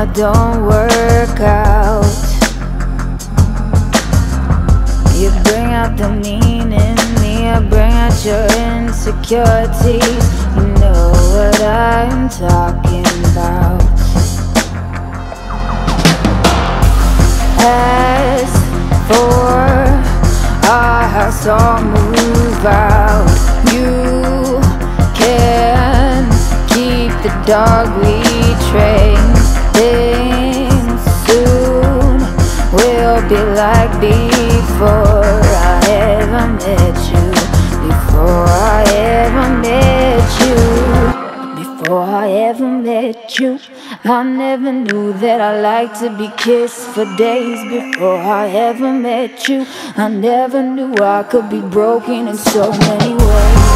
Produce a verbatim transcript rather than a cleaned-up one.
don't work out. You bring out the mean in me, I bring out your insecurities. You know what I'm talking about. As for our house, I'll move out. You can keep the dog we train. Things soon will be like before I ever met you. Before I ever met you. Before I ever met you. I never knew that I liked to be kissed for days. Before I ever met you, I never knew I could be broken in so many ways.